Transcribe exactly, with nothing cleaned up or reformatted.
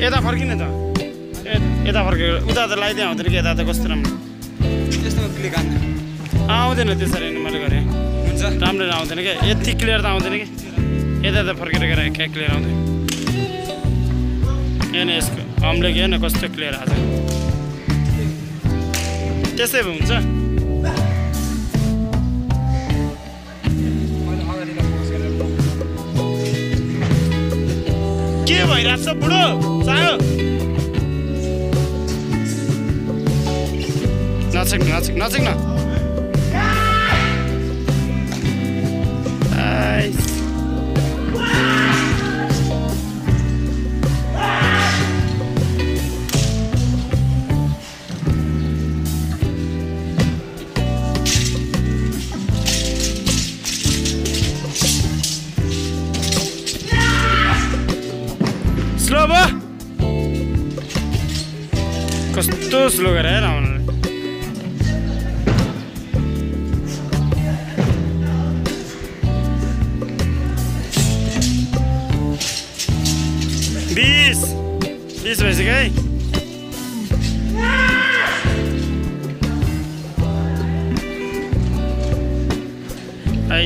यता फर्किने त यता फर्केको उता त लगाइदिए आउँदैन कि यता त कस्तो राम्रो त्यस्तो क्लिक हान्नु आउँदैन त्यसरी नि मैले गरेँ हुन्छ राम्ररी आउँदैन क्या यति क्लियर त आउँदैन कि यता त फर्केर गएर क्या क्लियर आउँदैन हेर्न यसको हमले कि हेर्न कस्तो क्लियर आएको छ त्यसै हुन्छ के भइरहेछ बुढो चायो नचेक नचेक नचेक न स्लो भयो कस्तो स्लो गरेर हेर आउनु बिस बिस भइसक्यो है